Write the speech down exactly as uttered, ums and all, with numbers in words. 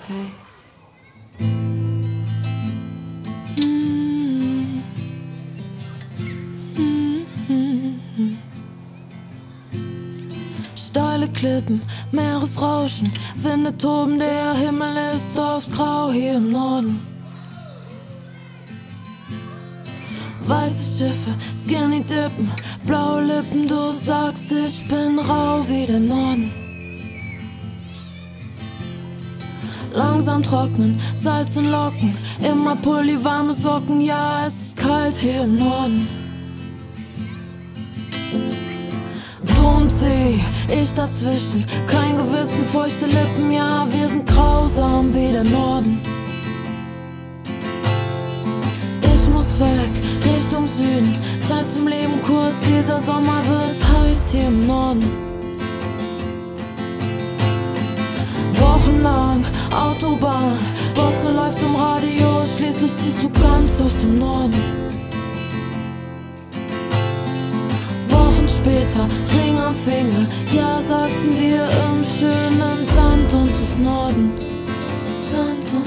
Hey. Mm. Mm. Steile Klippen, Meeresrauschen, Winde toben, der Himmel ist oft grau hier im Norden. Weiße Schiffe, Skinny Dippen, blaue Lippen, du sagst, ich bin rau wie der Norden. Langsam trocknen, Salz und Locken, immer Pulli, warme Socken, ja, es ist kalt hier im Norden. Du und sie, ich dazwischen, kein Gewissen, feuchte Lippen, ja, wir sind grausam wie der Norden. Ich muss weg, Richtung Süden, Zeit zum Leben kurz, dieser Sommer wird heiß hier im Norden. Wochenlang Autobahn, Bosse läuft im Radio, schließlich ziehst du ganz aus dem Norden. Wochen später, Ring am Finger, ja, sagten wir im schönen Sand unseres Nordens. Sand unseres